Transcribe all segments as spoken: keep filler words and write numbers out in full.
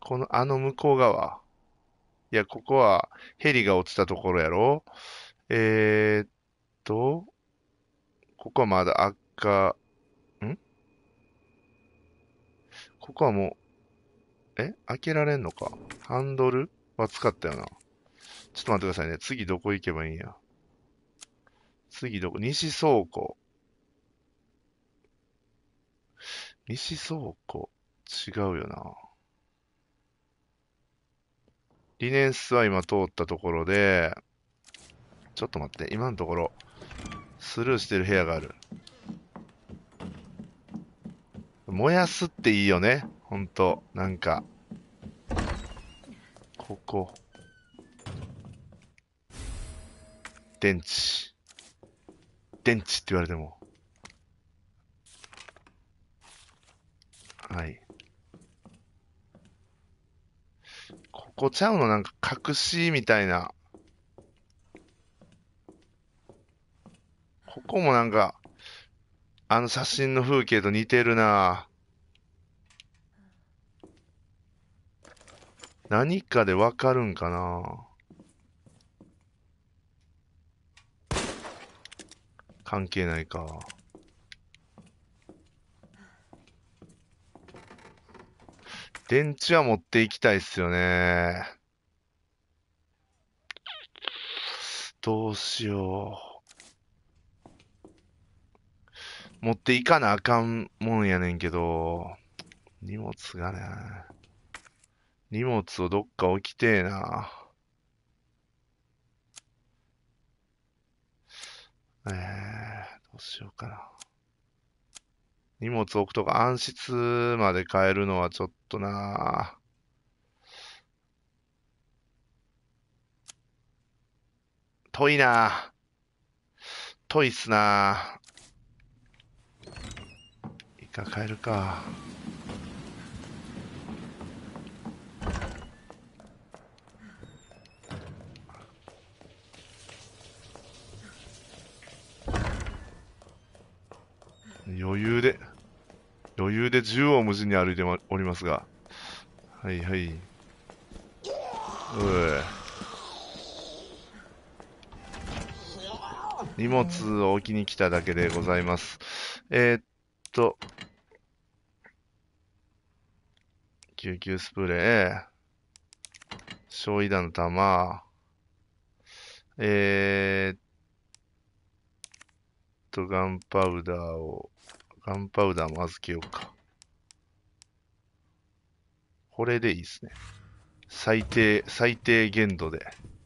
この、あの向こう側。いや、ここはヘリが落ちたところやろ。えーっと、ここはまだ赤、んここはもう、え開けられんのか。ハンドルは使ったよな。ちょっと待ってくださいね。次どこ行けばいいんや。次どこ西倉庫。西倉庫。違うよな。リネンスは今通ったところで、ちょっと待って。今のところ、スルーしてる部屋がある。燃やすっていいよね。ほんと。なんか、ここ。電池。電池って言われても。はい。ここちゃうのなんか隠しみたいな。ここもなんか、あの写真の風景と似てるな。何かでわかるんかな。関係ないか。電池は持っていきたいっすよね。どうしよう。持っていかなあかんもんやねんけど、荷物がね、荷物をどっか置きてえな。えー、どうしようかな。荷物置くとか暗室まで変えるのはちょっとな。遠いな。遠いっすな。いいか、変えるか。余裕で、余裕で縦横無尽に歩いておりますが。はいはい。うえ。荷物を置きに来ただけでございます。えーっと、救急スプレー、焼夷弾の弾、えーっと、ガンパウダーを、ガンパウダーも預けようか。これでいいですね。最低、最低限度で。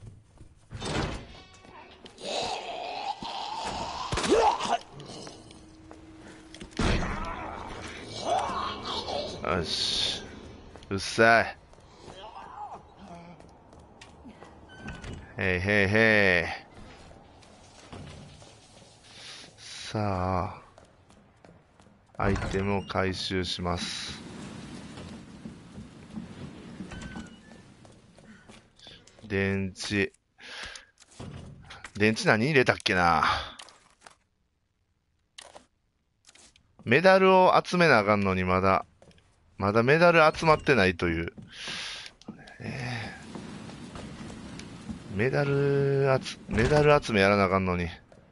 よし。うっさい。へいへいへい。さあ、アイテムを回収します。電池。電池何入れたっけな。メダルを集めなあかんのにまだ、まだメダル集まってないという。えー、メダル集、メダル集めやらなあかんのに。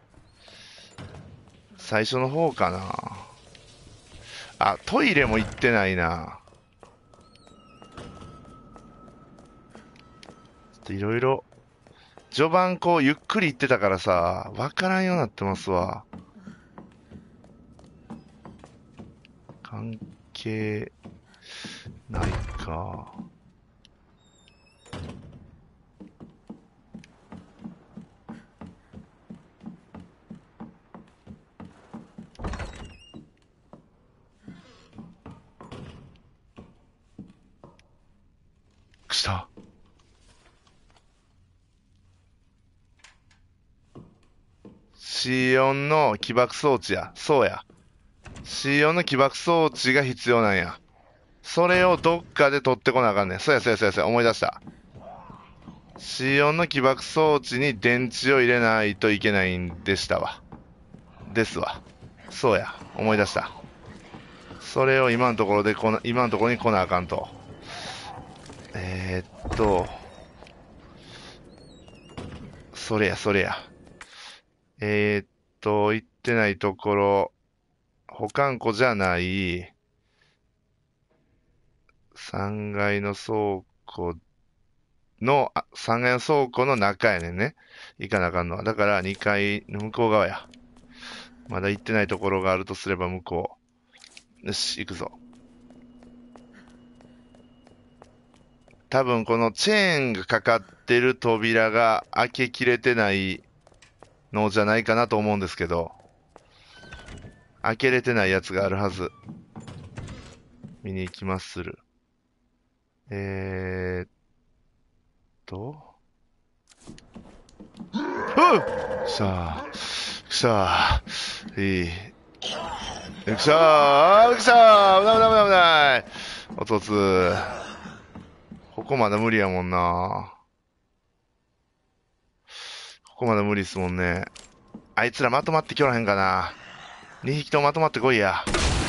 最初の方かな。あ、トイレも行ってないな。いろいろ、序盤こうゆっくり行ってたからさ、わからんようになってますわ。関係ないか。した。シーよん の起爆装置や。そうや。シーよん の起爆装置が必要なんや。それをどっかで取ってこなあかんねん。そうやそうやそうやそうや。思い出した。シーよん の起爆装置に電池を入れないといけないんでしたわ。ですわ。そうや。思い出した。それを今のところでこな、今のところに来なあかんと。 と、それや、それや。えーっと、行ってないところ、保管庫じゃない、さんがいの倉庫の、あ、さんがいの倉庫の中やねんね。行かなあかんのは。だからにかいの向こう側や。まだ行ってないところがあるとすれば向こう。よし、行くぞ。多分このチェーンがかかってる扉が開けきれてないのじゃないかなと思うんですけど、開けれてないやつがあるはず。見に行きまする。えーっと、うんくしゃー、くしゃー、いい。くしゃー、くしゃー、危ない危ない危ない。おとつ。ここまだ無理やもんな。ここまだ無理っすもんね。あいつらまとまってきおらへんかな。にひきともまとまってこいや。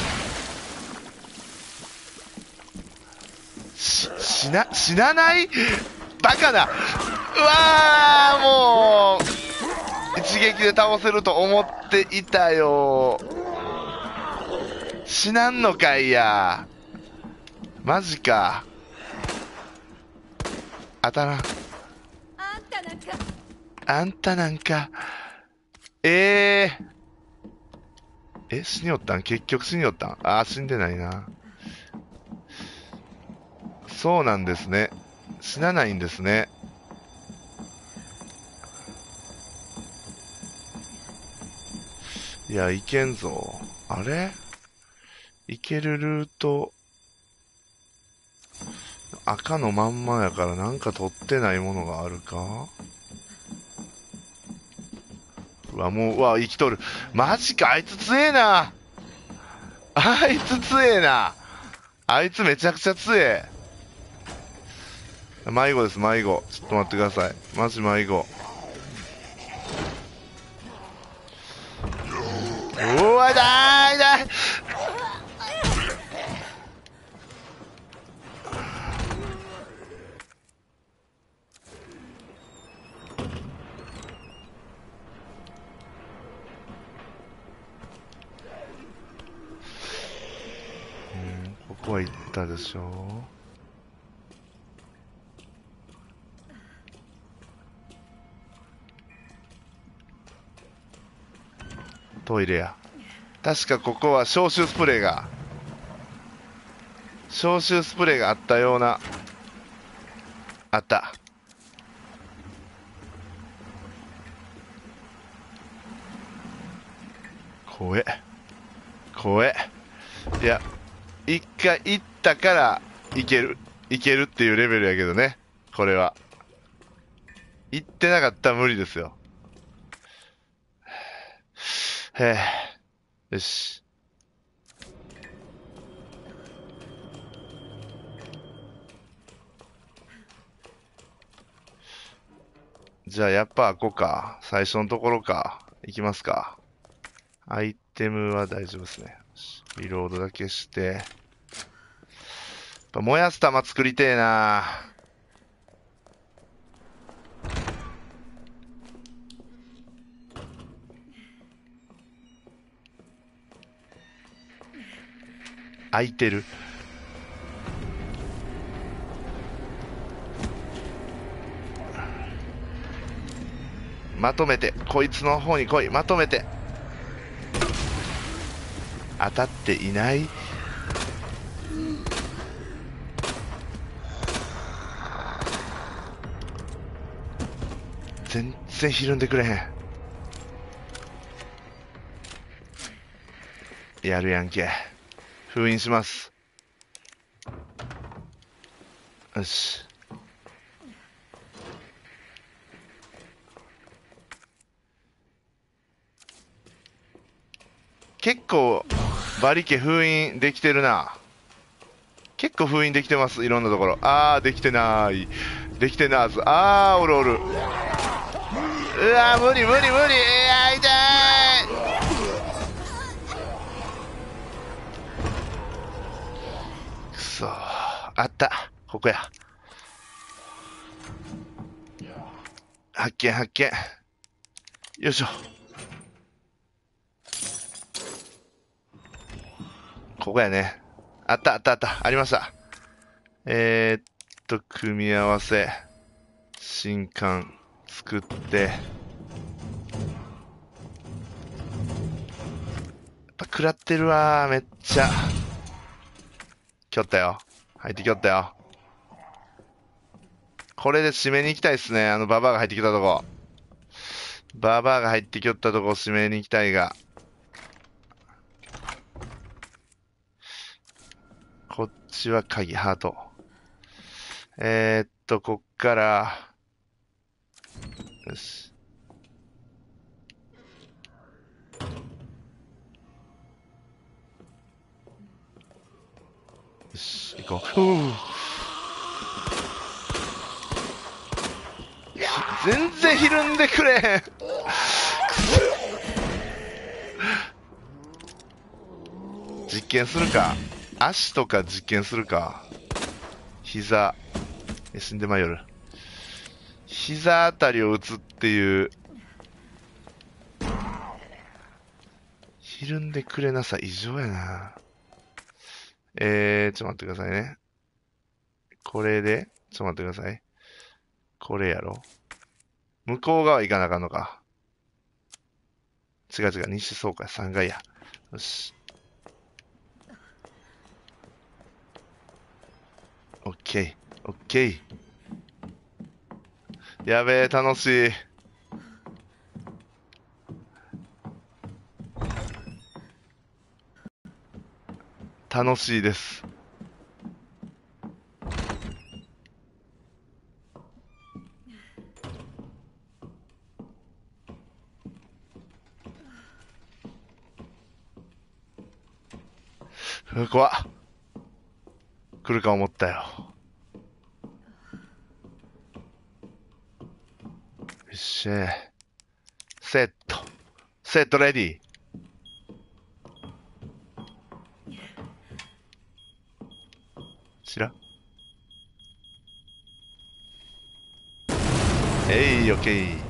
し、死な、死なないバカな。うわー、もう、一撃で倒せると思っていたよ。死なんのかいや。マジか。当たらん。 あんたなんか。 あんたなんか。えー。え、死によったん結局死によったんあー、死んでないな。そうなんですね。死なないんですね。いや、いけんぞ。あれいけるルート、赤のまんまやからなんか取ってないものがあるか。うわ、もう、うわ、生きとる。マジか、あいつ強えな。あいつ強えな。あいつめちゃくちゃ強え。迷子です、迷子。ちょっと待ってください。マジ迷子。うわ、だーいだーい。ここは行ったでしょ。トイレや。確かここは消臭スプレーが、消臭スプレーがあったような。あった。怖え。怖え。いや、一回行ったからいける。いけるっていうレベルやけどね。これは。行ってなかったら無理ですよ。へえ。よし。じゃあやっぱここか。最初のところか。行きますか。アイテムは大丈夫ですね。リロードだけして。やっぱ燃やす玉作りてえな。空いてる。まとめて。こいつの方に来い。まとめて。当たっていない。全然ひるんでくれへん。やるやんけ。封印します。よし。結構バリケ封印できてるな。結構封印できてます。いろんなところ。あー、できてない。できてなーず。あー、おるおる。うわー、無理無理無理。いや、痛い。くそー。あった。ここや。 発見発見。よいしょ。ここやね。あったあったあった。ありました。えー、っと、組み合わせ。新刊作って。やっぱ食らってるわー、めっちゃ。きょったよ。入ってきよったよ。これで締めに行きたいっすね。あの、ババアが入ってきたとこ。ババアが入ってきよったとこを締めに行きたいが。こっちは鍵、ハート。えー、っと、こっから、よし。よし、行こう。うぅ。全然ひるんでくれへん。実験するか。足とか実験するか。膝。死んでまいよる。膝あたりを打つっていう。ひるんでくれなさ異常やな。えー、ちょっと待ってくださいね。これで、ちょっと待ってください。これやろ。向こう側行かなあかんのか。違う違う、西そうか、さんがいや。よし。オッケー、オッケー。やべえ、楽しい。楽しいです。怖っ。来るか思ったよ。よっしゃ。セット。セットレディー。知らんえい、オッケー。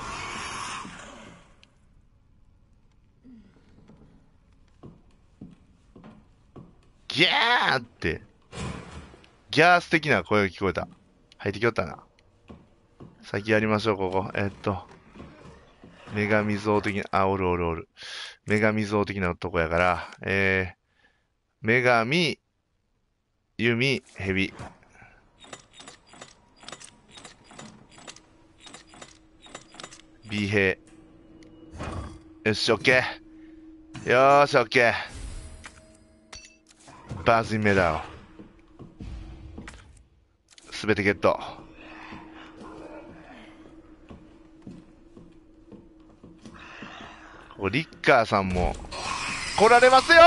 ギャーって、ギャース的な声が聞こえた。入ってきよったな。先やりましょう、ここ。えっと、女神像的な、あ、おるおるおる。女神像的なとこやから、えー、女神、弓、蛇。美兵。よし、オッケー。よーし、オッケー。バージンメダル。すべてゲット。ここリッカーさんも来られますよー。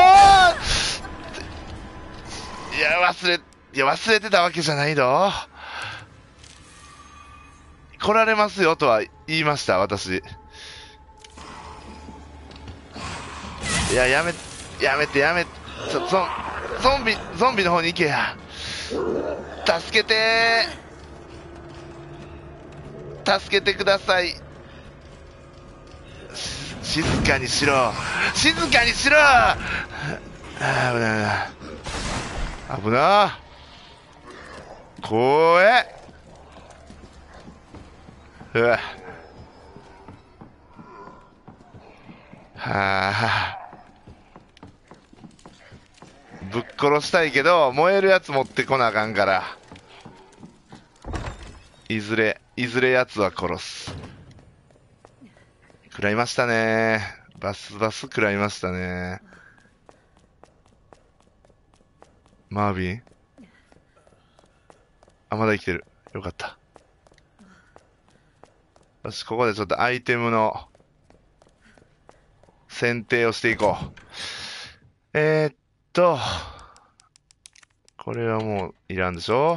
いや、忘れ、いや、忘れてたわけじゃないど。来られますよとは言いました、私。いや、やめ、やめて、やめ、ちょ、ゾン、ゾンビ、ゾンビの方に行けや。助けてー。助けてください。静かにしろ。静かにしろ。あー、危ない危な。怖え。うわ。はあ。ぶっ殺したいけど、燃えるやつ持ってこなあかんから。いずれ、いずれやつは殺す。食らいましたね。バスバス食らいましたね。マービン。あ、まだ生きてる。よかった。よし、ここでちょっとアイテムの選定をしていこう。えー、っと、これはもういらんでしょ。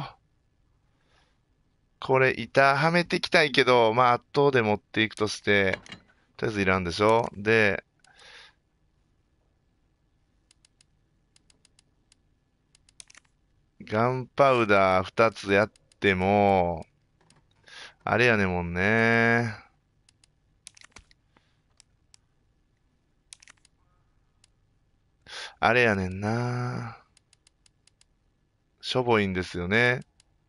これ板はめていきたいけど、まあ圧倒で持っていくとして、とりあえずいらんでしょ。で、ガンパウダーふたつやっても、 あれやねんもんね。あれやねんな。しょぼいんですよね。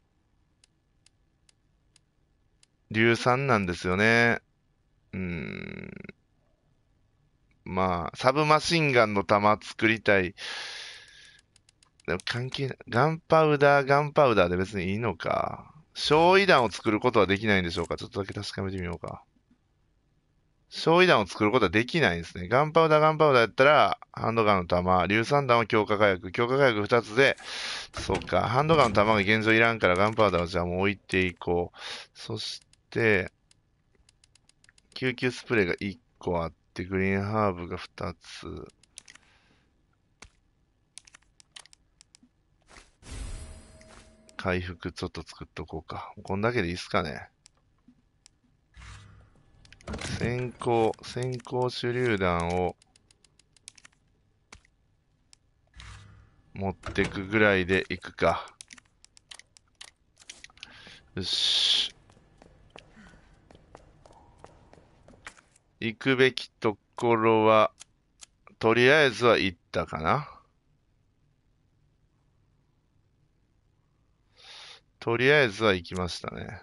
硫酸なんですよね。うーん。まあ、サブマシンガンの弾作りたい。でも関係ない。ガンパウダー、ガンパウダーで別にいいのか。焼夷弾を作ることはできないんでしょうか。ちょっとだけ確かめてみようか。焼夷弾を作ることはできないんですね。ガンパウダー、ガンパウダーやったら、ハンドガンの弾、硫酸弾は強化火薬、強化火薬ふたつで、そうか、ハンドガンの弾が現状いらんからガンパウダーをじゃあもう置いていこう。そして、救急スプレーがいっこあって、グリーンハーブがふたつ。回復ちょっと作っとこうか。こんだけでいいっすかね。先行、先行手榴弾を持ってくぐらいでいくか。よし。行くべきところは、とりあえずは行ったかな。とりあえずは行きましたね。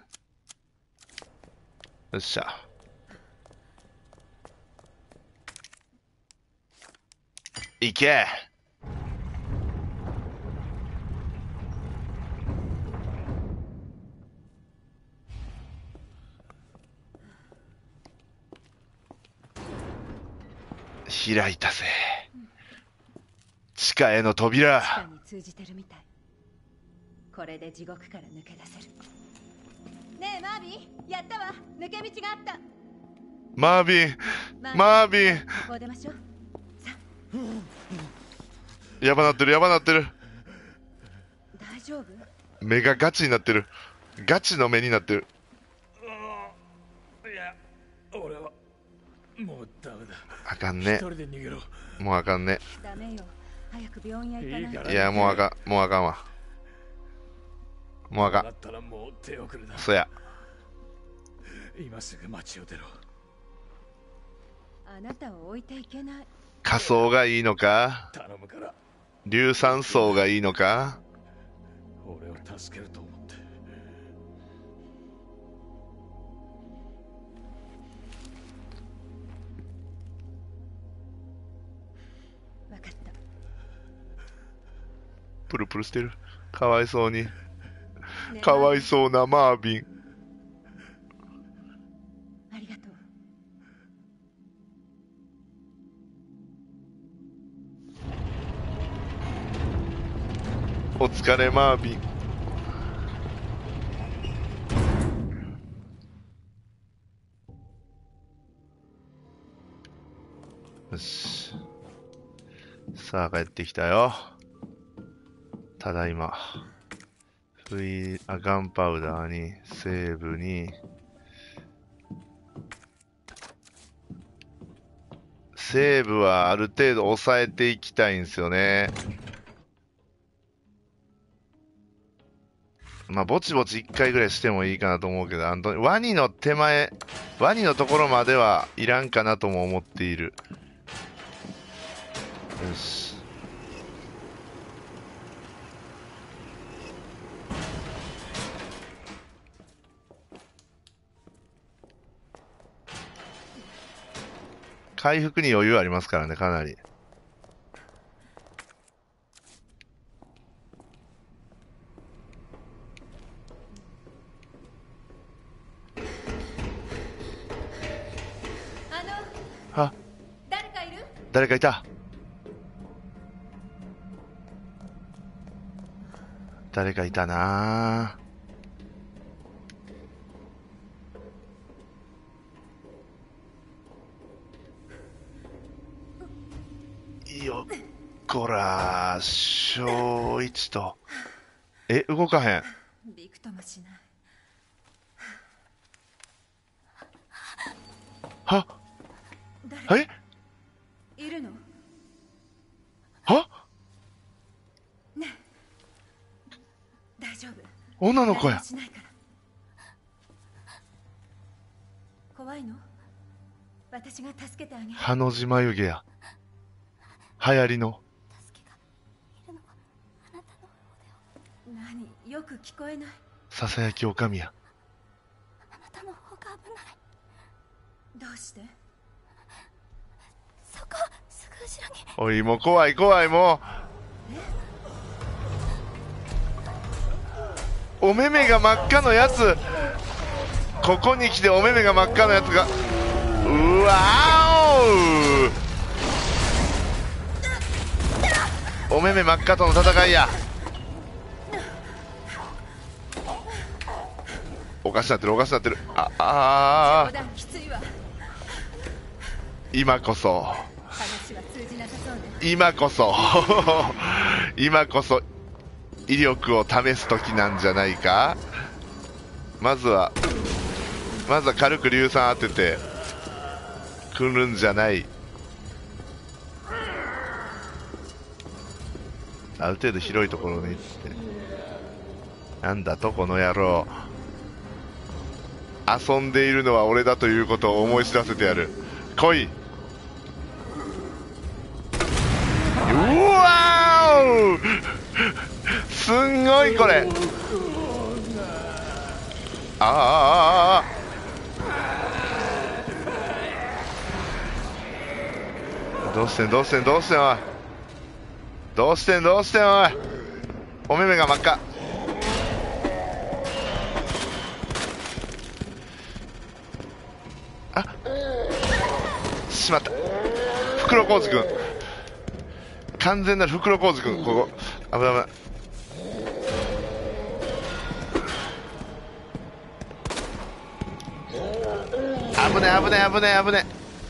よっしゃ。行け。開いたぜ。地下への地扉。 下に通じてるみたい。これで地獄から抜け出せる。ねえマービー、やったわ。抜け道があった。 マービン、マービン。 ここを出ましょう。さやばなってる、やばなってる。 大丈夫？ 目がガチになってる。ガチの目になってる。 いや、俺はもうダメだ。 あかんね一。人で逃げろ。 もうあかんね。 ダメよ。早く病院へ行かないと。 いいからいや、もうあかん、もうあかんわ。もうあかん。 だったらもう手遅れだ。 そや。 今すぐ町を出ろ。 あなたを置いていけない。 仮装がいいのか、 頼むから、 硫酸層がいいのか。 俺を助けると思って。 わかった。 プルプルしてる。かわいそうに。 ねえかわいマーそうなマービン。 ビー、ありがとう。 お疲れマービン。よし。さあ帰ってきたよ。ただいま。フイあガンパウダーにセーブにセーブはある程度抑えていきたいんですよね。まあぼちぼちいっかいぐらいしてもいいかなと思うけど、あのワニの手前ワニのところまではいらんかなとも思っている。よし。回復に余裕ありますからね、かなり。 あの、 あ、 誰かいる？ 誰かいた。誰かいたなぁ。よっこら、小一と。え、動かへん。 びくともしない。 は誰えいるの？ はねえ、大丈夫。 女の子や何も。しないから。 怖いの？私が助けてあげる。 ハの字眉毛や。流行りの。 助けがいるのはあなたの方では。何、よく聞こえない。 ささやきおかみや。 あなたの方が危ない。どうして？そこ、すぐ後ろに。 おい、もう怖い怖い、もう。お目目が真っ赤のやつ。ここに来てお目目が真っ赤のやつが。うわーお。お目目真っ赤との戦いや。おかしなってるおかしなってる。あああ、今こそ今こそ今こそ威力を試す時なんじゃないか。まずはまずは軽く硫酸当てて来るんじゃない。ある程度広いところに行って、なんだとこの野郎、遊んでいるのは俺だということを思い知らせてやる。来い。うわーすんごいこれ。ああああああ、どうしてんどうしてんどうしてんおい、どうしてんどうしてんおい。お目目が真っ赤。あ、しまった。袋小路くん、完全なる袋小路くん、ここ危ない危ない。危ない危ない危ない危ない。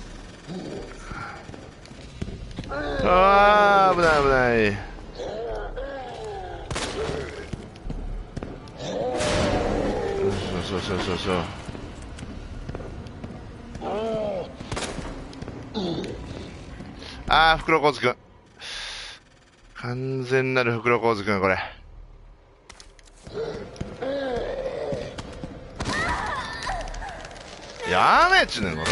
あー危ない危ない。そうそうそうそうそう。あー袋小路くん、完全なる袋小路くん、これやめっちゅうねんこれ。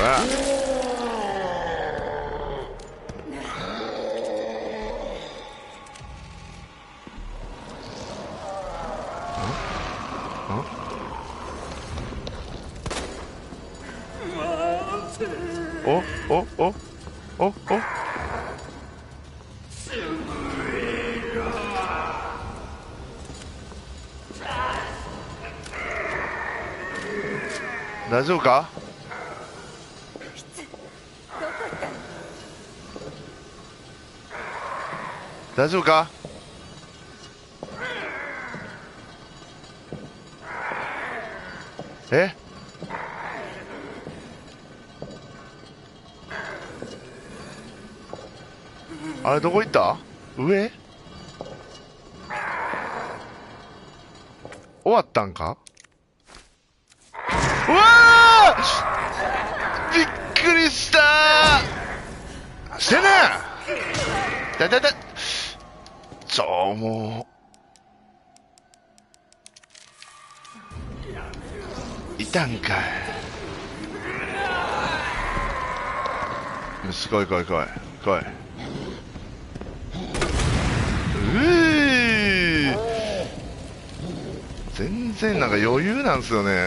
おおおおお、大丈夫か。大丈夫か。え、あれどこ行った。上終わったんか。うわーびっくりしたー。してねえだだだちょもういたんかい。よし来い来い来い来い。うー全然なんか余裕なんですよね。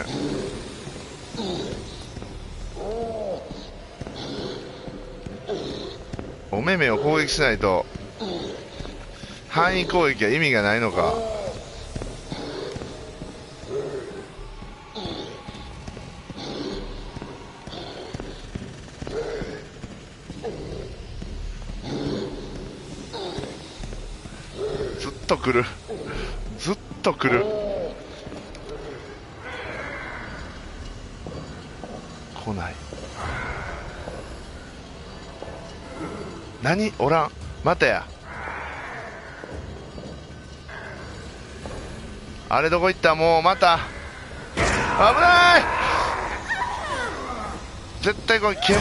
お目目を攻撃しないと範囲攻撃は意味がないのか。ずっと来るずっと来る。来ない。何おらん。またや。あれどこ行った。もうまた危ない。絶対これ煙。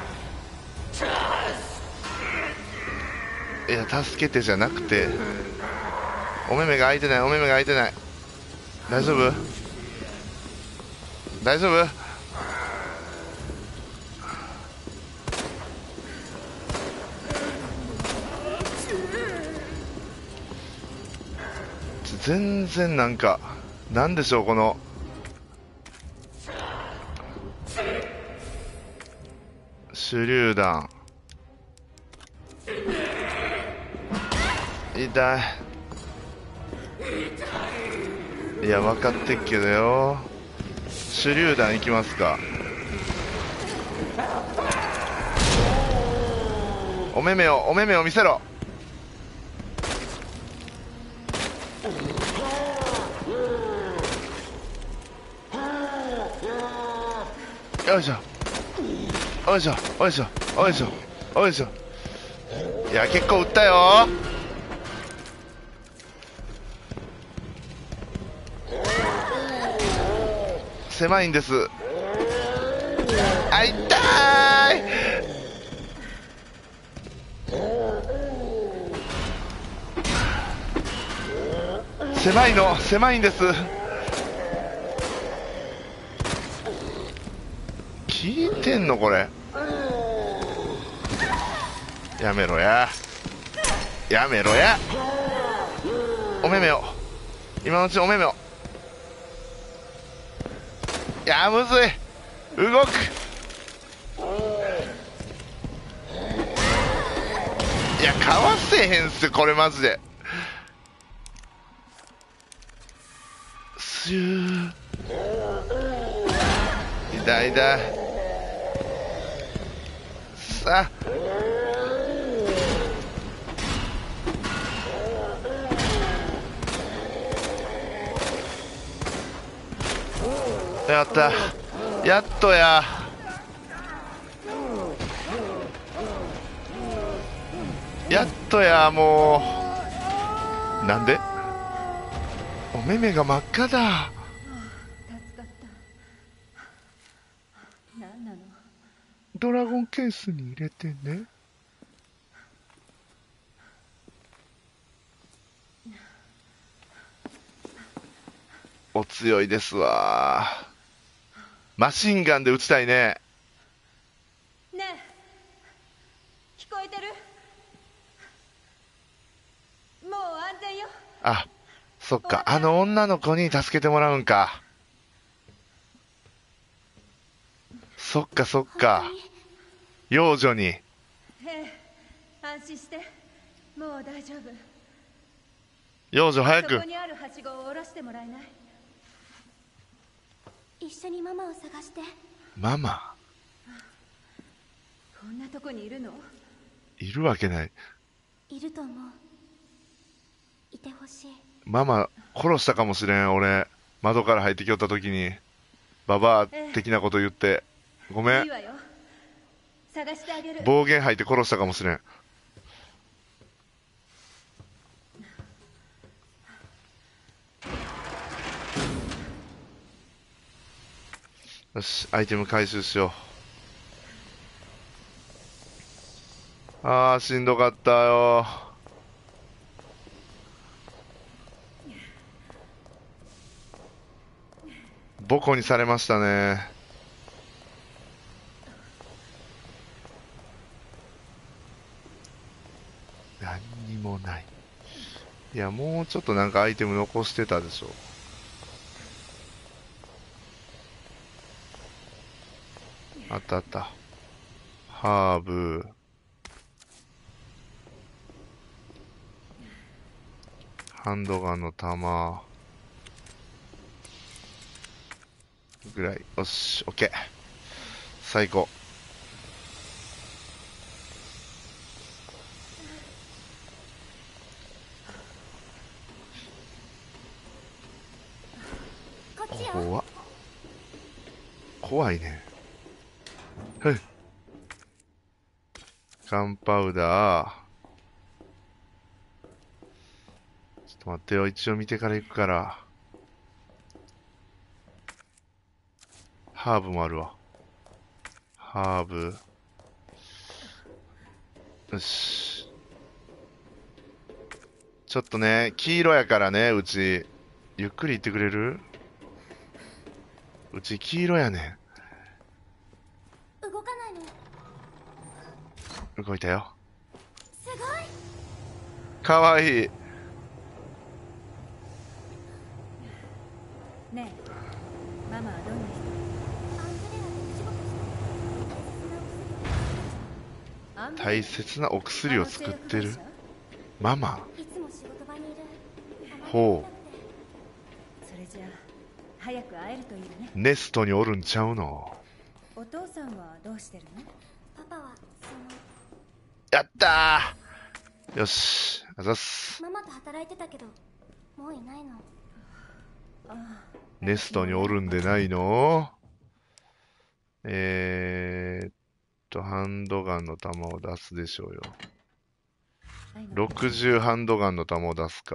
いや助けてじゃなくて、お目目が開いてない。お目目が開いてない。大丈夫大丈夫。 全然なんか、なんでしょう、この、手榴弾。痛い。いや、分かってっけどよ。手榴弾いきますか。お目目を、お目目を見せろ。よいしょ。よいしょ、よいしょ、よいしょ、よいしょ。いや、結構撃ったよ。狭いんです。あ、痛い。狭いの、狭いんです。聞いてんのこれ。やめろや、やめろや。お目目を、今のうちお目目を。いや、むずい。動く。いや、かわせへんっすこれマジで。スー痛い痛い。さあ、やった、やっとや。やっとや、もう。なんでお目目が真っ赤だ。 助かった。何なの？ ドラゴンケースに入れてね。お強いですわ。マシンガンで撃ちたいね。 ねえ、聞こえてる？もう安全よ。 あ、そっか、あの女の子に助けてもらうんか。そっかそっか、幼女に。 ええ、安心して、もう大丈夫。 幼女早く。 そこにあるはしごを下ろしてもらえない？ 一緒にママを探して。 ママこんなとこにいるの？ いるわけない。 いると思う。いてほしい。 ママ殺したかもしれん。俺窓から入ってきよった時にババア的なこと言って、ごめん。 いいわよ、探してあげる。 暴言吐いて殺したかもしれん。よし、アイテム回収しよう。あー、しんどかったよ。ボコにされましたね。何にもない。いや、もうちょっとなんかアイテム残してたでしょ。あったあった。ハーブ。ハンドガンの弾。ぐらい。よし、オッケー。最高。 こっちよ。 怖っ。怖いね。ふっ。ガンパウダー。ちょっと待ってよ。一応見てから行くから。ハーブもあるわ。ハーブ。よし。ちょっとね、黄色やからね、うち。ゆっくり行ってくれる？うち黄色やね動かないの。 ん。動いたよ。 すごい。 かわいい。 ねえママはどんな人？ アンブレラでお仕事して大切なお薬を作ってる。ママ。 いつも仕事場にいる。 ほそれじゃあ早く会えるといいわね。 う。ネストにおるんちゃうの。 お父さんはどうしてるの？ パパはそのやったー。よし、あざっす。 ママと働いてたけどもういないの。 ネストにおるんでないの。えーっと、ハンドガンの弾を出すでしょうよ。ろくじゅうハンドガンの弾を出すか。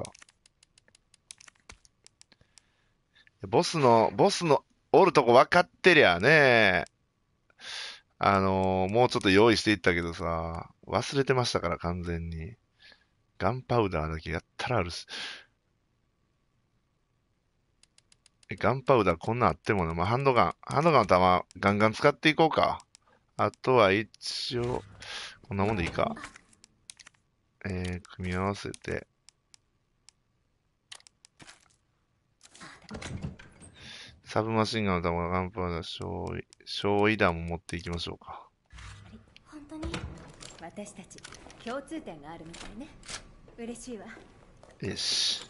ボスの、ボスのおるとこ分かってりゃね。あのー、もうちょっと用意していったけどさ、忘れてましたから完全に。ガンパウダーだけやったらあるし。ガンパウダーこんなんあってもね、まあ、ハンドガン、ハンドガンの弾ガンガン使っていこうか。あとは一応、こんなもんでいいか。えー、組み合わせて。サブマシンガンの弾、ガンパウダー、焼夷、焼夷弾も持っていきましょうか。 本当に私たち共通点があるみたいね。嬉しいわ。 よし。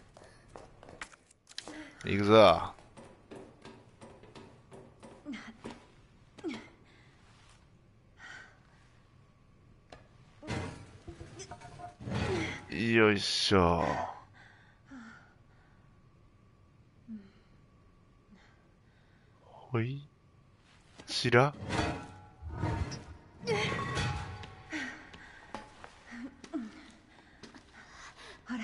行くぞ。よいしょ。ほい。ちら。 ほら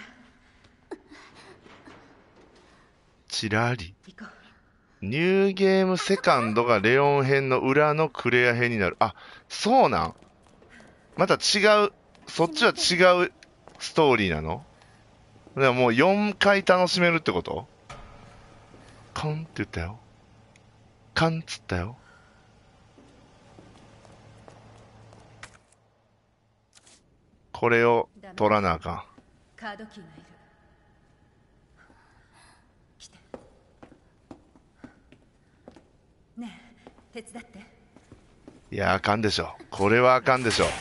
ちらり。 行こう。 ニューゲームセカンドがレオン編の裏のクレア編になる。あ、そうなん。また違う、そっちは違うストーリーなの？でももうよんかい楽しめるってこと？カンって言ったよ。カンっつったよ。これを取らなあかん。 カードキーがいる。来て。ねえ手伝って。 いや、あかんでしょ。これはあかんでしょ。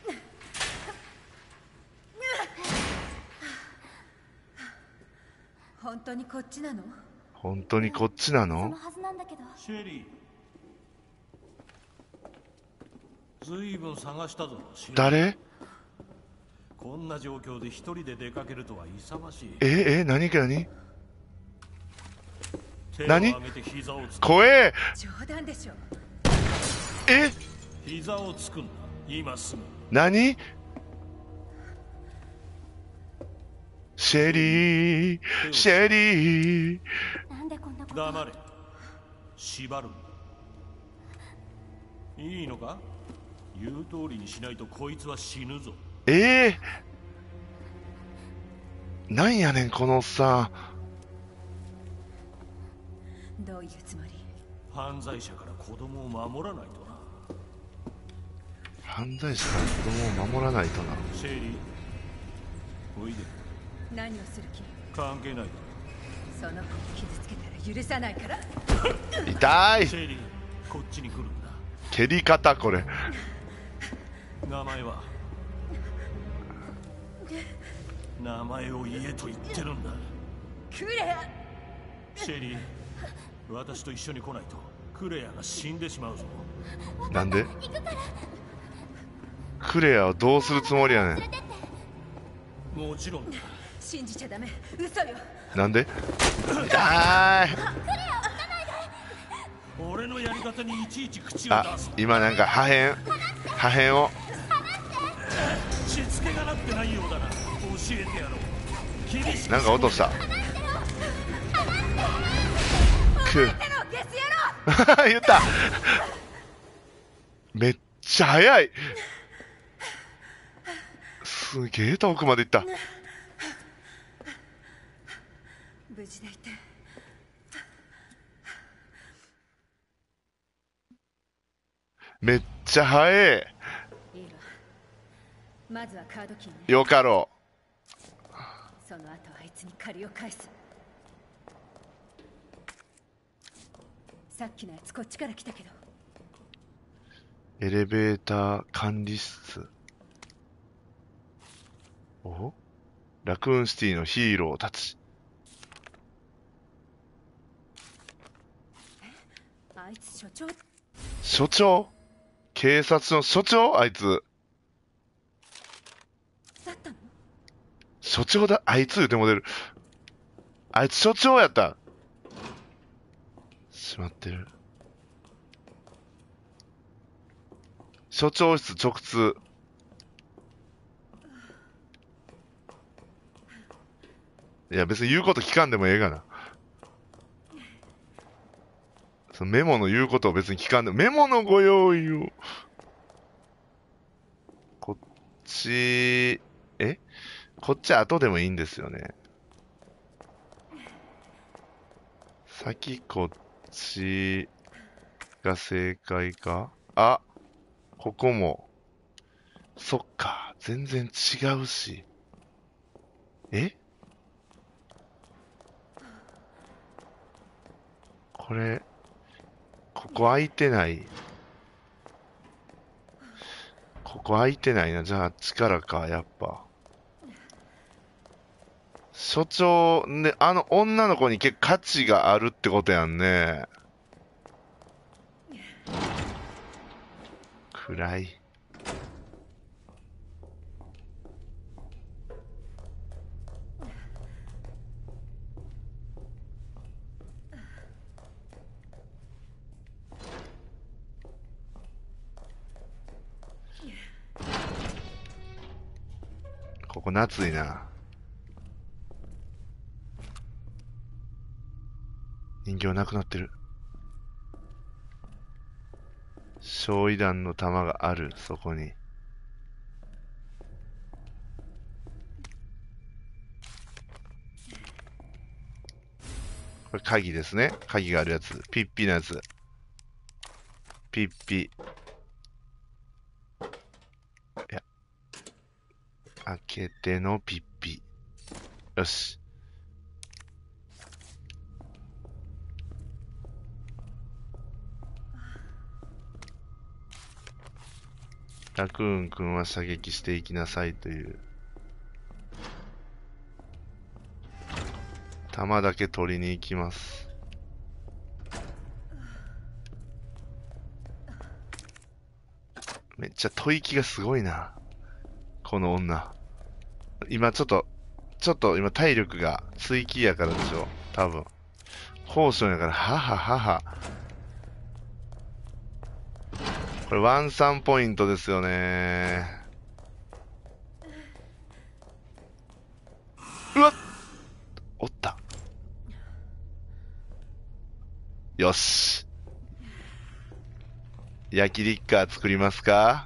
本当にこっちなの？ 本当にこっちなその？ のはずなんだけど。 シェリー、ずいぶん探したぞ。 誰？ こんな状況で一人で出かけるとは勇ましい。 え、え、何か何？ 手を何？ 上げて膝をつく。 怖え。 冗談でしょ。 え？ 膝をつくんだ。今すぐ。 何？シェリー、シェリー。 なんでこんなこと。 黙れ。縛るんだ。いいのか？言う通りにしないとこいつは死ぬぞ。 ええー、なんやねんこのおっさん。どういうつもり？ 犯罪者から子供を守らないとな。 犯罪者から子供を守らないとな。 シェリー、おいで。 何をする気？ 関係ない。 その子を傷つけたら許さないから。 痛い。 シェリー、こっちに来るんだ。 蹴り方これ。 名前は？名前を言えと言ってるんだ。 クレア。 シェリー、私と一緒に来ないとクレアが死んでしまうぞ。 なんで？クレアをどうするつもりやねん。もちろんだ。 信じちゃダメ。嘘よ。 なんで？痛い。 俺のやり方にいちいち口をあ出す。、 今なんか破片破片をしつけがなってないようだな。教えてやろう。厳しくなんか落とした。く言った。めっちゃ速い。すげえ遠くまで行った。 無事でいて。 めっちゃ速い。 いいわ。まずはカードキーね。 よかろその後あいつに借りを返す。 さっきのやつこっちから来たけど。 エレベーター管理室。おラクーンシティのヒーローたち。 あいつ所長所長警察の所長あいつ。 だったの？ 所長だ。あいつ言うても出る。あいつ所長やった。しまってる。所長室直通。いや別に言うこと聞かんでもええがな。そのメモの言うことを別に聞かんでも、メモのご用意を。こっち、えこっち後でもいいんですよね。先こっちが正解か。あ、ここも。そっか、全然違うし。えこれ、ここ空いてない。ここ空いてないな。じゃあ、力か、やっぱ。所長、ね、あの女の子に結構価値があるってことやんね。暗い。ここ夏いな。人形なくなってる。焼夷弾の弾がある、そこに。これ鍵ですね。鍵があるやつ。ピッピのやつ。ピッピ。いや。開けてのピッピ。よし。ラクーン君は射撃していきなさいという。弾だけ取りに行きます。めっちゃ吐息がすごいな。この女。今ちょっと、ちょっと今体力が追記やからでしょ。多分。ポーションやから、はははは。これワンサンポイントですよね。うわっおった。よし。焼きリッカー作りますか？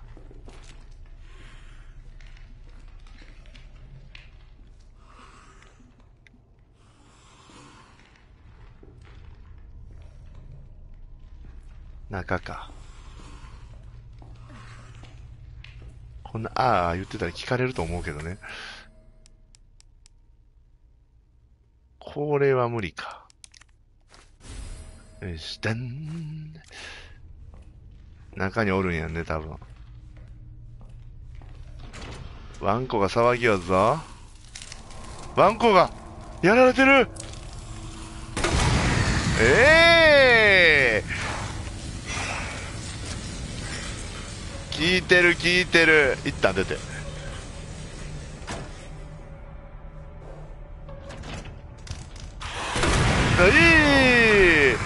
中か。こんな、ああ言ってたら聞かれると思うけどね。これは無理か。よし、でん。中におるんやんね、多分。ワンコが騒ぎよるぞ。ワンコがやられてる。ええー、聞いてる聞いてる。一旦出て。いい。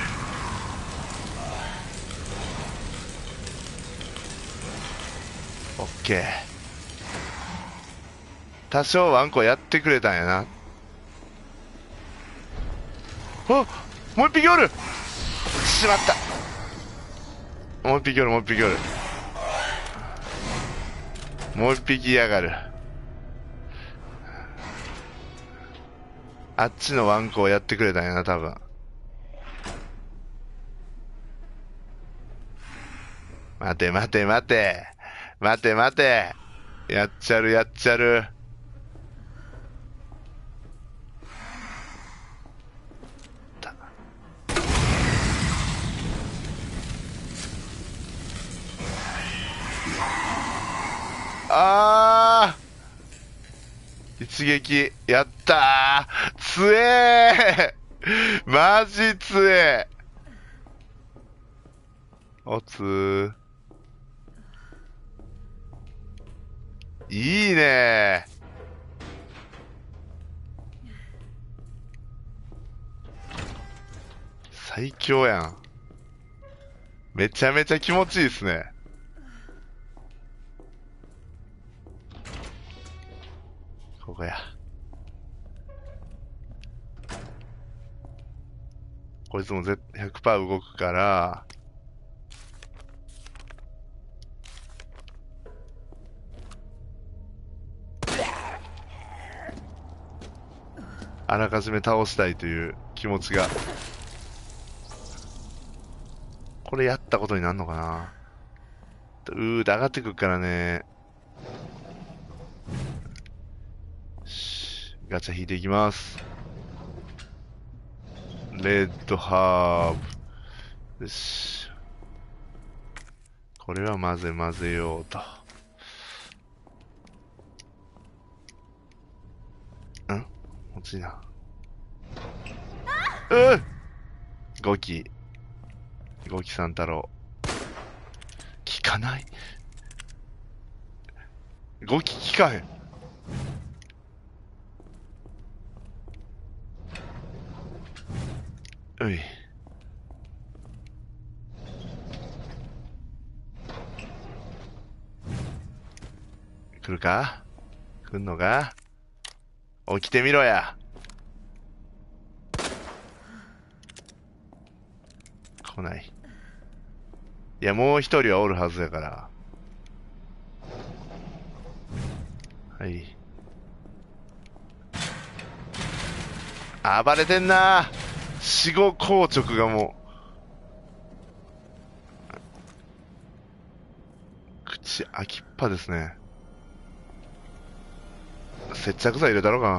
オッケー。多少ワンコやってくれたんやな。あ、もう一匹おる。しまった。もう一匹おる、もう一匹おる。もう一匹やがる。あっちのワンコをやってくれたんやな、多分。待て待て待て。待て待て。やっちゃるやっちゃる。 一撃。やったー、つえーマジつえー。おつー。いいねー。最強やん。めちゃめちゃ気持ちいいっすね。ここや。こいつもぜ ひゃくパーセント 動くから、あらかじめ倒したいという気持ちが。これやったことになるのかな。うーで上がってくるからね。ガチャ引いていきます。レッドハーブ。よし。これは混ぜ混ぜようと。ん落ちいな。うっゴキ。ゴキさん太郎。効かない。ゴキ効かへん。うい。来るか来んのか起きてみろや。来ない。いや、もう一人はおるはずやから。はい。暴れてんな。死後硬直がもう。口開きっぱですね。接着剤入れたろか。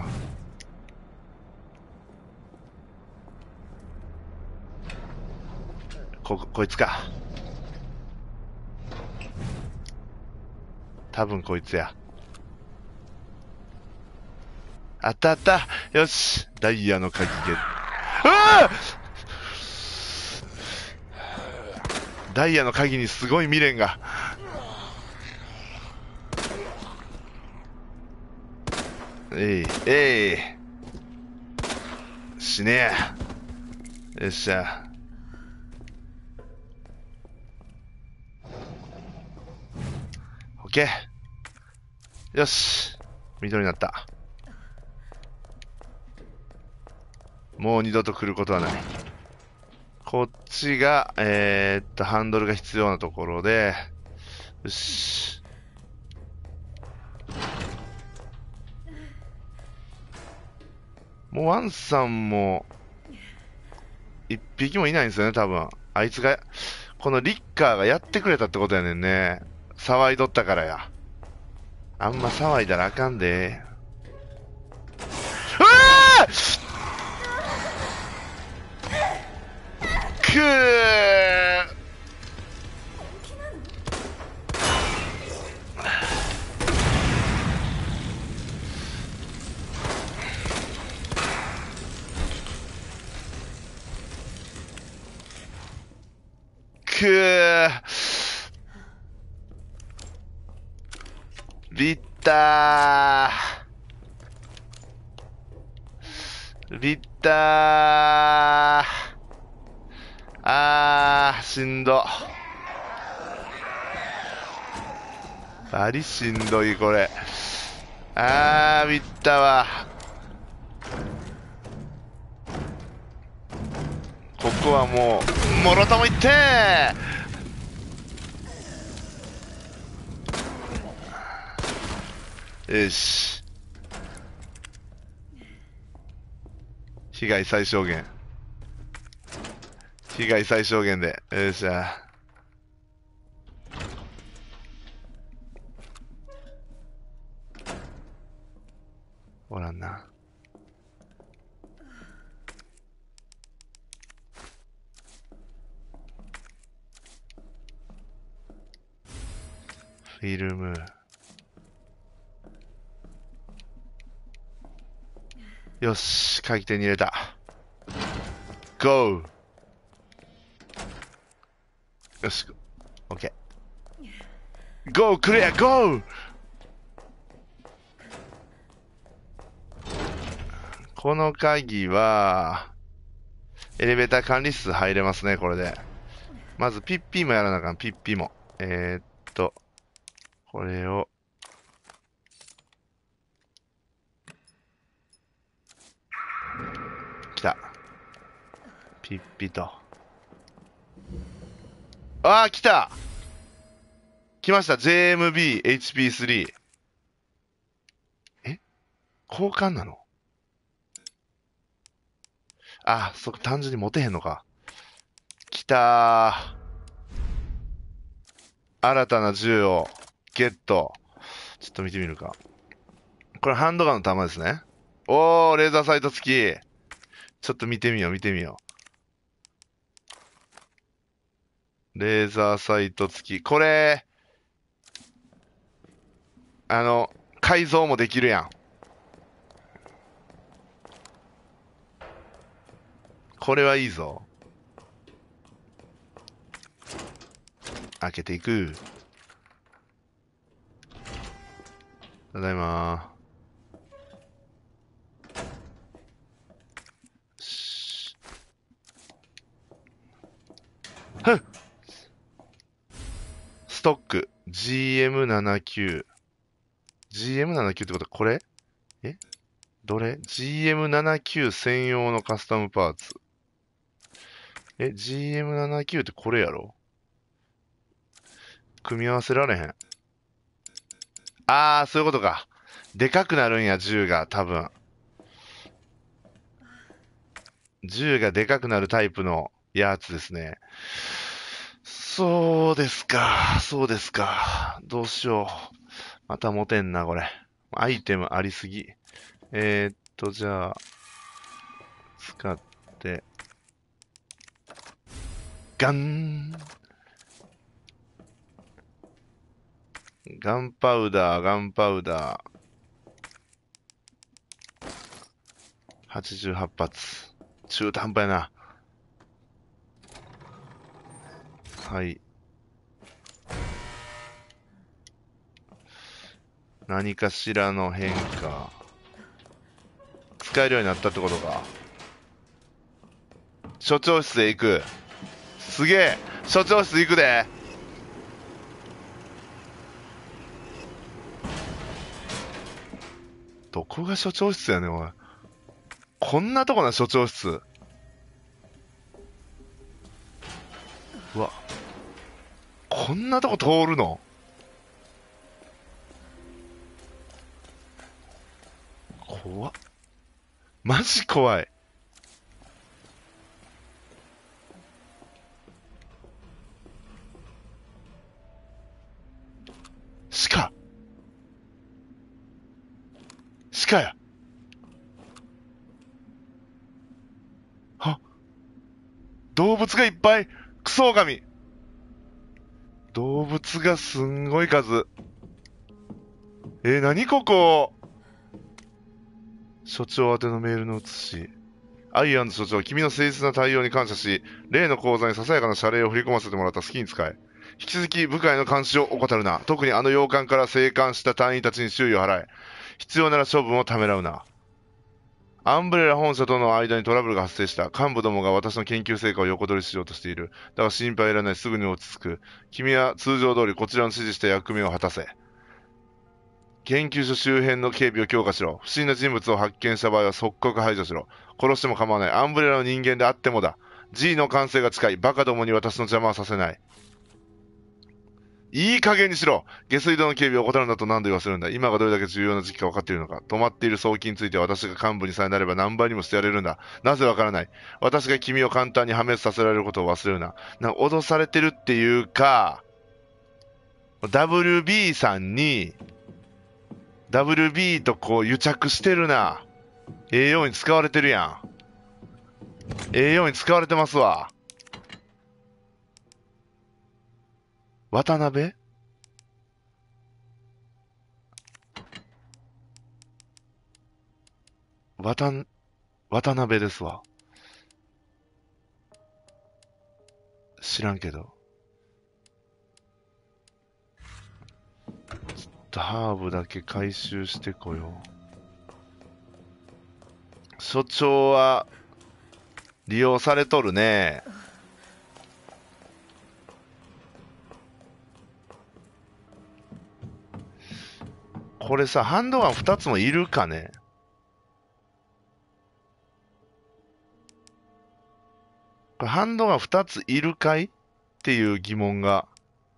こ、こいつか。多分こいつや。あったあった。よし。ダイヤの鍵ゲット。うわダイヤの鍵にすごい未練が。えい、えい。死ねえ。よっしゃ。オッケー。よし。緑になった。もう二度と来ることはない。こっちが、えー、っと、ハンドルが必要なところで、よし。もうワンさんも、一匹もいないんですよね、多分。あいつが、このリッカーがやってくれたってことやねんね。騒いどったからや。あんま騒いだらあかんで。うわーくーくービッタービッターあーしんどバリしんどいこれあービッタわここはもうもろともいってーよし被害最小限被害最小限でよっしゃおらんなフィルムよし、鍵手に入れた。ゴー。よし、オッケー。ゴー、クリア、ゴー。この鍵は、エレベーター管理室入れますね、これで。まず、ピッピーもやらなあかん、ピッピーも。えー、っと、これを、来た。ピッピと。ああ、来た来ました。ジェイエムビーエイチピースリー。え交換なの？あ、そこ単純に持てへんのか。来たー。新たな銃をゲット。ちょっと見てみるか。これハンドガンの弾ですね。おー、レーザーサイト付き。ちょっと見てみよう、見てみよう。レーザーサイト付き。これ、あの、改造もできるやん。これはいいぞ。開けていく。ただいまー。しふっストック ジーエムななじゅうきゅう。ジーエムななじゅうきゅう ってことはこれ？えどれ？ ジーエムななじゅうきゅう 専用のカスタムパーツ。え、ジーエムななじゅうきゅう ってこれやろ？組み合わせられへん。あー、そういうことか。でかくなるんや、銃が、多分。銃がでかくなるタイプのやつですね。そうですか。そうですか。どうしよう。また持てんな、これ。アイテムありすぎ。えー、っと、じゃあ、使って、ガンガンパウダー、ガンパウダー。はちじゅうはち発。中途半端やな。はい。何かしらの変化。使えるようになったってことか。所長室へ行く。すげえ所長室行くで。どこが所長室やねん、おい。こんなとこな、所長室。うわ。こんなとこ通るの？怖っ。マジ怖い。鹿。鹿や。は、動物がいっぱい。クソオカミ。動物がすんごい数。えー、何ここ。所長宛てのメールの写し。アイアンズ所長、君の誠実な対応に感謝し、例の口座にささやかな謝礼を振り込ませてもらった好きに使え。引き続き部下への監視を怠るな。特にあの洋館から生還した隊員たちに注意を払え。必要なら処分をためらうな。アンブレラ本社との間にトラブルが発生した。幹部どもが私の研究成果を横取りしようとしている。だが心配いらない。すぐに落ち着く。君は通常通りこちらの指示した役目を果たせ。研究所周辺の警備を強化しろ。不審な人物を発見した場合は即刻排除しろ。殺しても構わない。アンブレラの人間であってもだ。G の完成が近い。バカどもに私の邪魔はさせない。いい加減にしろ。下水道の警備を怠るんだと何度言わせるんだ。今がどれだけ重要な時期か分かっているのか。止まっている送金については私が幹部にさえなれば何倍にもしてやれるんだ。なぜ分からない。私が君を簡単に破滅させられることを忘れるな。なんか脅されてるっていうか、ダブリュービー さんに、ダブリュービー とこう癒着してるな。ええように使われてるやん。ええように使われてますわ。渡辺渡ん、 渡辺ですわ。知らんけど。ちょっとハーブだけ回収してこよう。所長は利用されとるね。これさ、ハンドガンふたつもいるかね。これハンドガンふたついるかいっていう疑問が。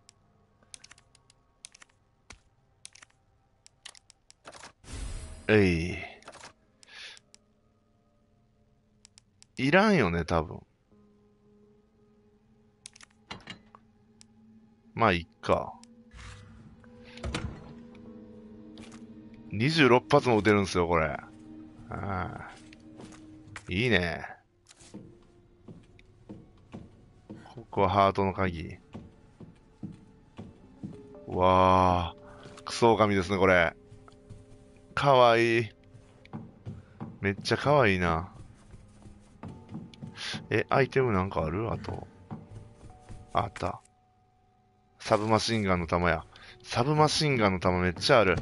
えい。いらんよね、多分。まあ、いっか。にじゅうろっぱつも撃てるんですよ、これ。ああ。いいね。ここはハートの鍵。わあ。クソオカミですね、これ。かわいい。めっちゃかわいいな。え、アイテムなんかあるあと。あった。サブマシンガンの弾や。サブマシンガンの弾めっちゃある。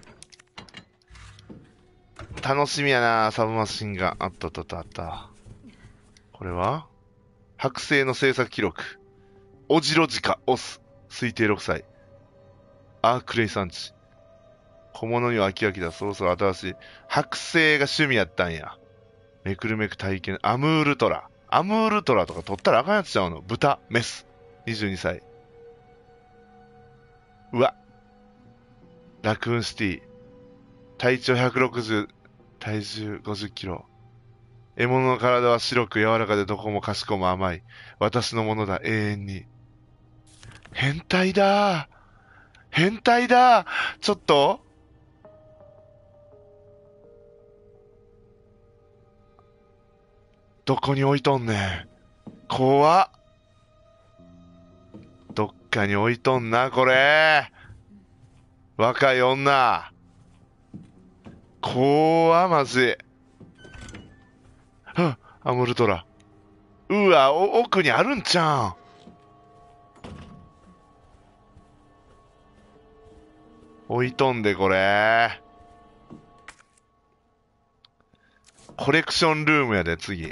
楽しみやな、サブマシンガン。あったあったあったあった。これは剥製の制作記録。オジロジカ、オス。推定ろくさい。アークレイ産地。小物には飽き飽きだ。そろそろ新しい。剥製が趣味やったんや。めくるめく体験。アムールトラ。アムールトラとか取ったらあかんやつちゃうの。豚、メス。にじゅうにさい。うわ。ラクーンシティ。体長ひゃくろくじゅう、体重ごじゅっキロ。獲物の体は白く柔らかでどこもかしこも甘い。私のものだ、永遠に。変態だー。変態だー。ちょっとどこに置いとんねん。怖っ。どっかに置いとんな、これ。若い女。怖っ、マジ。はっ、アムルトラ。うわ、お奥にあるんちゃうん。置いとんで、これ。コレクションルームやで、次。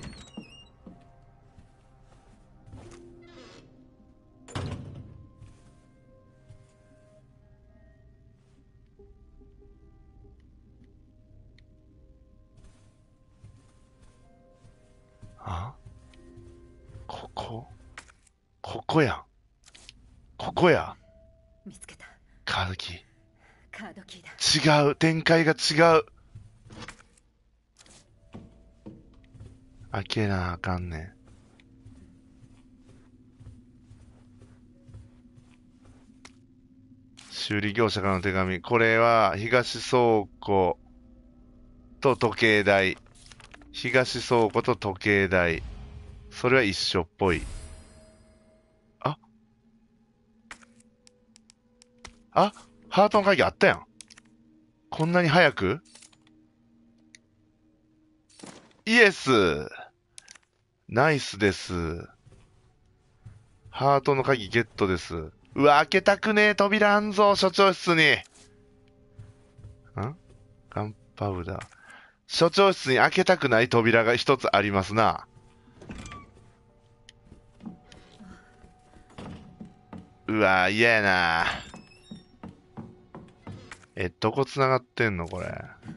あ、ここここやん。ここや。 見つけた。 カードキー。 カードキーだ。 違う。展開が違う。開けなあかんねん。修理業者からの手紙。これは東倉庫と時計台。東倉庫と時計台。それは一緒っぽい。ああ、ハートの鍵あったやん。こんなに早く？イエス。ナイスです。ハートの鍵ゲットです。うわ、開けたくねえ。扉あんぞ、所長室に。ん？ガンパウダー。所長室に開けたくない扉が一つありますな。うわ、嫌やな。え、どこ繋がってんのこれ。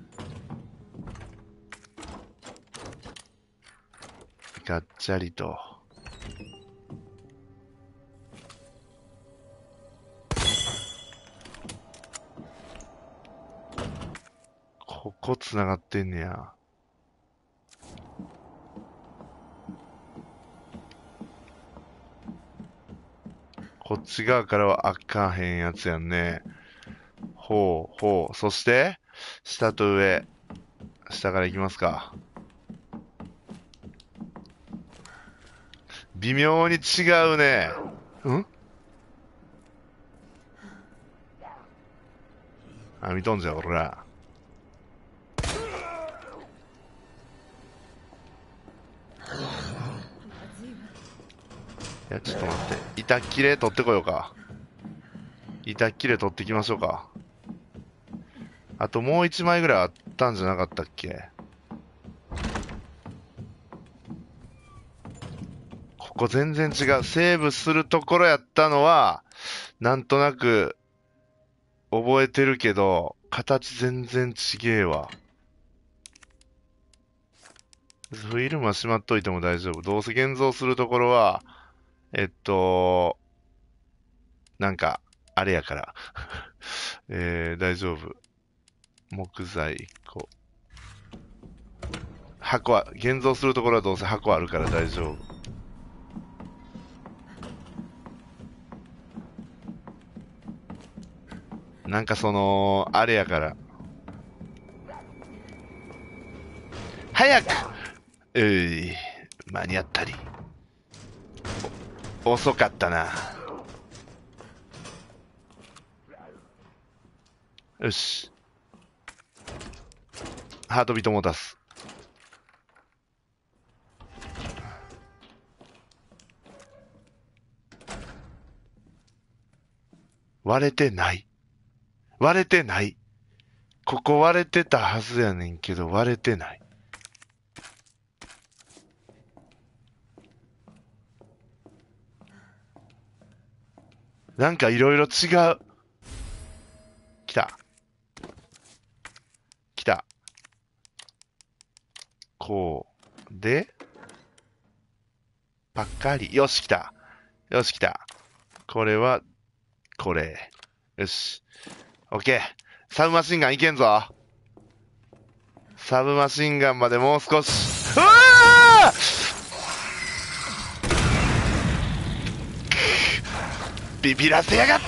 ガッチャリと。ここ繋がってんねや。こっち側からは開かへんやつやんね。ほう、ほう。そして、下と上。下から行きますか。微妙に違うね。ん？あ、見とんじゃん、こら。 いや、ちょっと待って。板切れ取ってこようか。板切れ取ってきましょうか。あともう一枚ぐらいあったんじゃなかったっけ？ここ全然違う。セーブするところやったのは、なんとなく覚えてるけど、形全然ちげえわ。フィルムはしまっといても大丈夫。どうせ現像するところは、えっと、なんか、あれやから。えー、大丈夫。木材いっこ。箱は、現像するところはどうせ箱あるから大丈夫。なんかその、あれやから。早くうい、間に合ったり。遅かったな。よし。ハートビートモータス。割れてない。割れてない。ここ割れてたはずやねんけど割れてない。なんかいろいろ違う。来た。来た。こう。で、パッカリ。よし、来た。よし、来た。これは、これ。よし。オッケー。サブマシンガンいけんぞ。サブマシンガンまでもう少し。うわービビらせやがって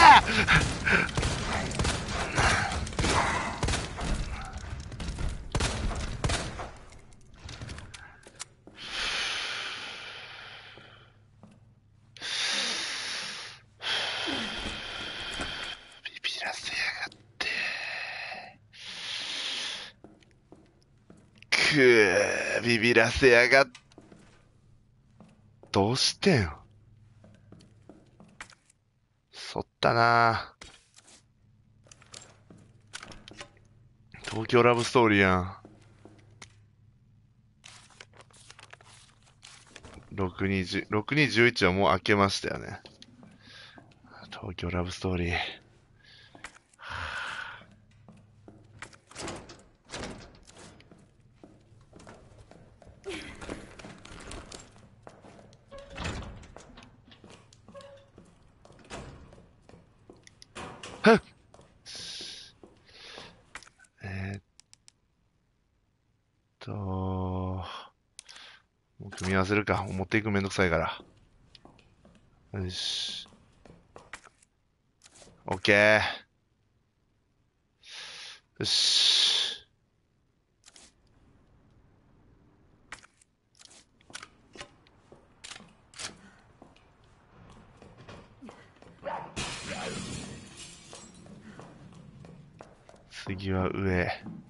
ビビらせやがってくービビらせやがっどうしてんそったな東京ラブストーリーやん。ろくにじゅう、ろくにじゅういちはもう開けましたよね。東京ラブストーリー。はっえー、っと、もう組み合わせるか。持っていくめんどくさいから。よし。オッケー。よし。次は上。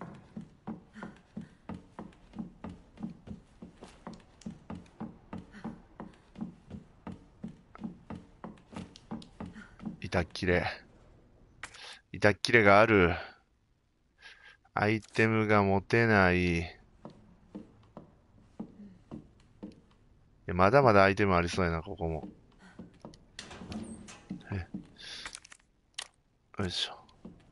板切れ。板切れがある。アイテムが持てない。いやまだまだアイテムありそうやな、ここも。よいしょ。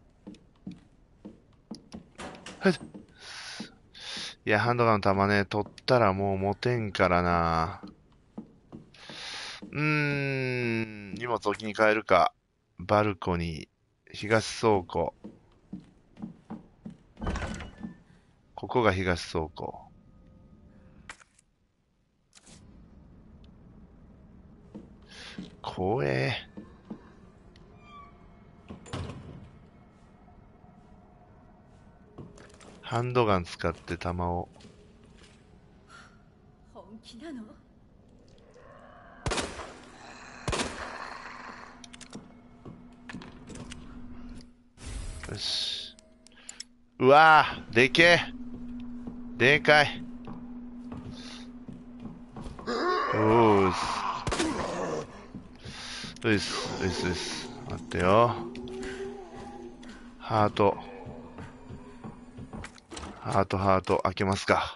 はい。いや、ハンドガンの弾ね、取ったらもう持てんからな。うーん、荷物置きに変えるか。バルコニー、東倉庫。ここが東倉庫。怖え。ハンドガン使って弾を。 本気なの？ よし。うわぁ、でけえ。でかい。おーす。 ういっす、ういっす、ういっす。待ってよ。ハート。ハート、ハート、開けますか。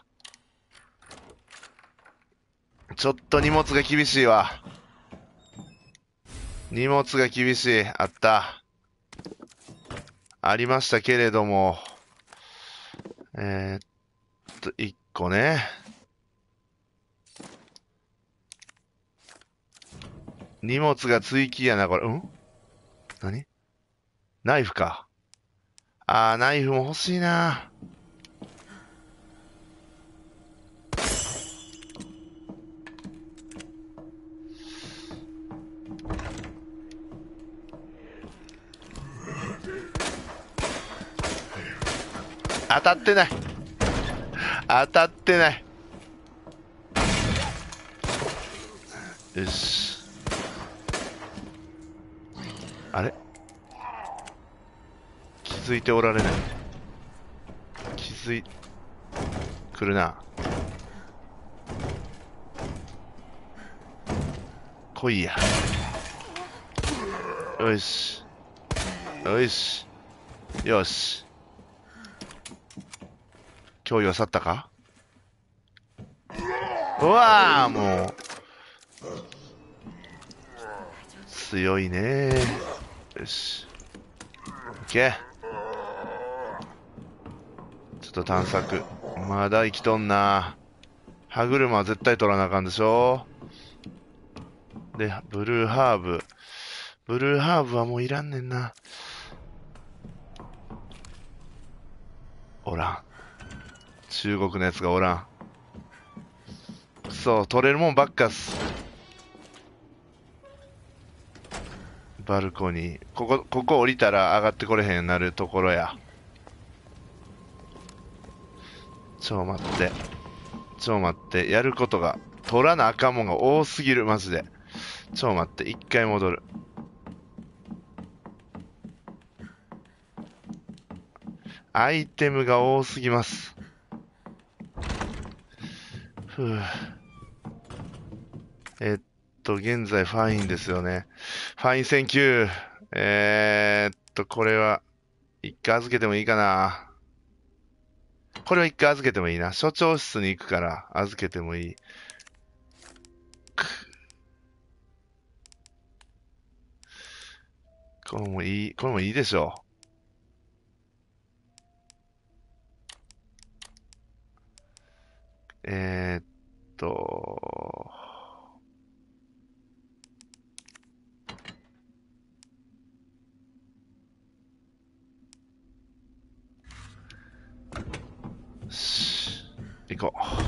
ちょっと荷物が厳しいわ。荷物が厳しい。あった。ありましたけれども。えー、っと、いっこね。荷物が追記やな、これ。うん何ナイフか。あー、ナイフも欲しいな。当たってない。当たってない。よし。あれ気づいておられない。気づい、来るな。来いや。よし。よし。よし。脅威は去ったか。うわー、もう。強いねー。よし。オッケー。ちょっと探索。まだ生きとんな。歯車は絶対取らなあかんでしょ。で、ブルーハーブ。ブルーハーブはもういらんねんな。おらん。中国のやつがおらん。くそ、取れるもんばっかっす。バルコニー。ここ、ここ降りたら上がってこれへんようになるところや。ちょ待って。ちょ待って。やることが、取らなあかんもんが多すぎる、マジで。ちょ待って。一回戻る。アイテムが多すぎます。ふぅ。えっと、現在ファインですよね。ファインせんきゅう。えーっと、これは、一回預けてもいいかな。これは一回預けてもいいな。所長室に行くから、預けてもいい。これもいい、これもいいでしょう。えーっと、し行こう。